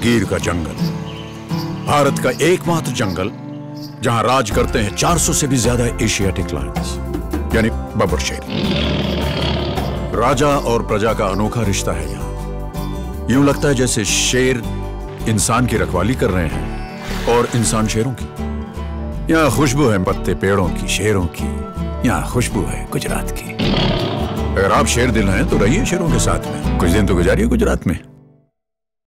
गिर का जंगल, भारत का एकमात्र जंगल जहां राज करते हैं 400 से भी ज्यादा एशियाटिक लायंस, यानी बब्बर शेर। राजा और प्रजा का अनोखा रिश्ता है यहाँ। यूं लगता है जैसे शेर इंसान की रखवाली कर रहे हैं और इंसान शेरों की। यहाँ खुशबू है पत्ते पेड़ों की, शेरों की। यहाँ खुशबू है गुजरात की। अगर आप शेर दिल हैं तो रहिए शेरों के साथ में, कुछ दिन तो गुजारिए गुजरात में।